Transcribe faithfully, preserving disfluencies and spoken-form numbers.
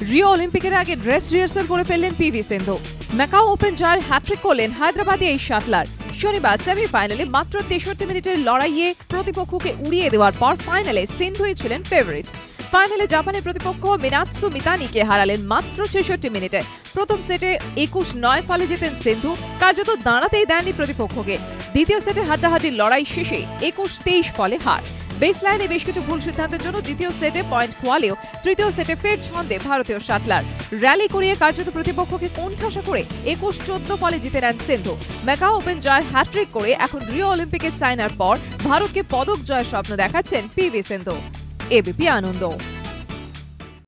Rio অলিম্পিকের আগে dress rehearsal করে ফেললেন পিভি সিন্ধু। ম্যাকাও ওপেন জয়ের হ্যাট্রিক করলেন হায়দ্রাবাদী এই শাটলার। শনিবার সেমিফাইনালে মাত্র তেষট্টি মিনিটের লড়াইয়ে প্রতিপক্ষকে উড়িয়ে দেওয়ার পর ফাইনালে সিন্ধুই ছিলেন ফেভারিট। ফাইনালে জাপানের প্রতিপক্ষ মিনাৎসু মিতানিকে হারালেন মাত্র ছেষট্টি মিনিটে। প্রথম সেটে একুশ নয় ফলে জেতেন সিন্ধু, কার্যত দাঁড়াতেই দেননি প্রতিপক্ষকে। দ্বিতীয় সেটে হাড্ডাহাড্ডির লড়াই শেষে একুশ তেইশ ফলে হার। বেসলাইনে বেশ কিছু ভুল সিদ্ধান্তের জন্য দ্বিতীয় সেটে পয়েন্ট খোয়ালেও তৃতীয় সেটে ফের ছন্দে ভারতীয় শাটলার। র্যালি করিয়ে কার্যত প্রতিপক্ষকে কোণঠাসা করে একুশ চোদ্দ ফলে জিতে নেন সিন্ধু। ম্যাকাও ওপেন জয়ের হ্যাট্রিক করে এখন রিও অলিম্পিকে সাইনার পর ভারতকে পদক জয়ের স্বপ্ন দেখাচ্ছেন পিভি সিন্ধু। এবিপি আনন্দ।